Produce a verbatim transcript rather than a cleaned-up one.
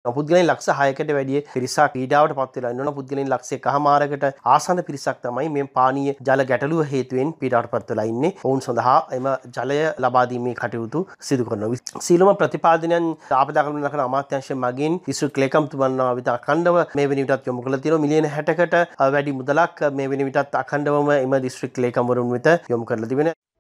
පුද්ගලයන් ලක්ෂ හයකට වැඩිය පිරිසක් පීඩාවට පත් වෙලා ඉන්නවා. පුද්ගලයන් ලක්ෂ එකහමාරකට ආසන්න පිරිසක් තමයි මේ පානීය ජල ගැටලුව හේතුවෙන් පීඩාවට පත් වෙලා ඉන්නේ. ඔවුන් සඳහා එම ජලය ලබා දීමේ කටයුතු සිදු කරනවා. සීලම ප්‍රතිපාදනයන් ආපදා කළමනාකරණ අමාත්‍යාංශය මගින් දිස්ත්‍රික් ලේකම්තුමන් විත අඛණ්ඩව මේ වෙන විටත් යොමු කරලා තියෙනවා. මිලියන හැටකට වැඩි මුදලක් මේ වෙන විටත් අඛණ්ඩවම එම දිස්ත්‍රික් ලේකම්වරුන් වෙත යොමු කරලා තිබෙනවා.